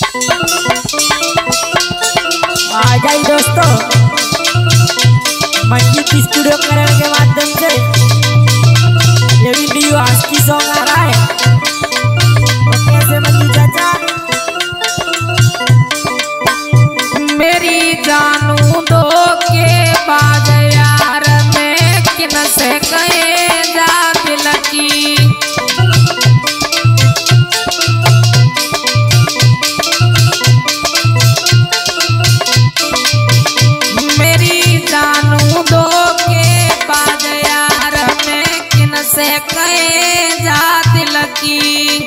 आ जाइए दोस्तों, मंजीत स्टूडियो करण के माध्यम से ये वीडियो आज की सॉन्ग आ रहा है। तो कैसे मंजीत चाचा? मेरी जानू दो के बाद यार मैं किन से कहे जा दिल की। मेरी जानू दो के बाद यार मैं किन से कहे जा दिल की।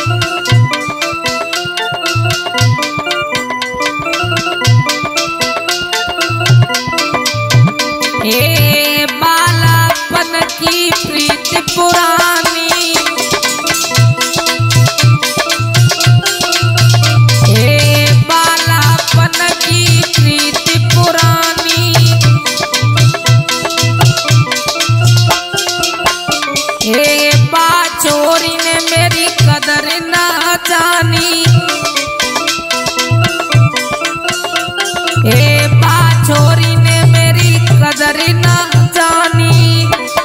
हे बालापन की प्रीत पुरानी, हे बालापन की प्रीत पुरानी, हे बाछोरी ने मेरी कदर ना जानी, हे बाछोरी ने मेरी कदर ना जानी।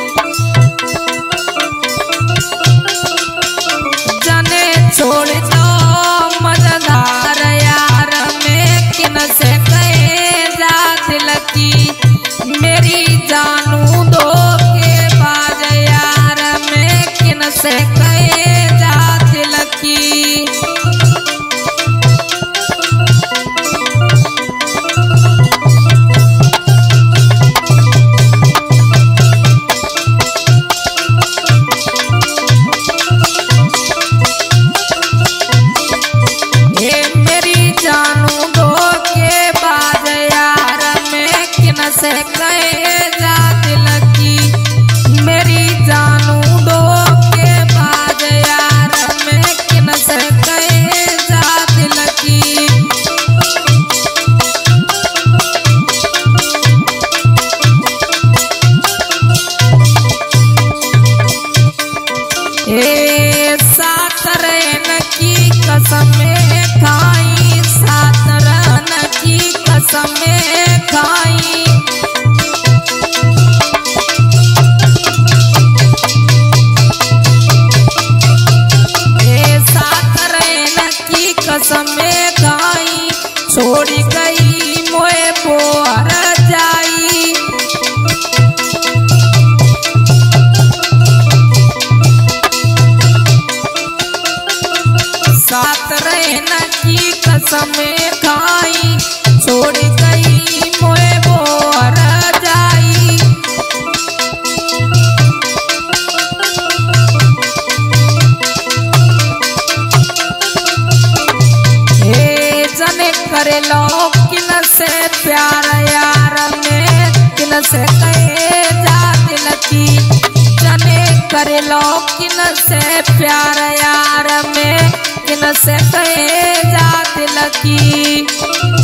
जाने छोड़ दो मजेदार यार मैं किन से कहे जा दिल की। मेरी जानू दो के बाद यार मैं किन से कहे जा दिल की। से कहे जा दिल की। मेरी जानू दो के बाद यार मैं किन से कहे जा दिल की। ए साथ रहने की कसम खाई, साथ रहने की कसम खाई। कसम खाई छोड़ गई मोए बोहर जाई। साथ रहने की कसम खाई छोड़ गई मोए बोहर जाई। करे लो किन से प्यार यार मैं किन से कहे जा दिल की। जाने करे लो किन से प्यार यार मैं किन से कहे जा दिल की।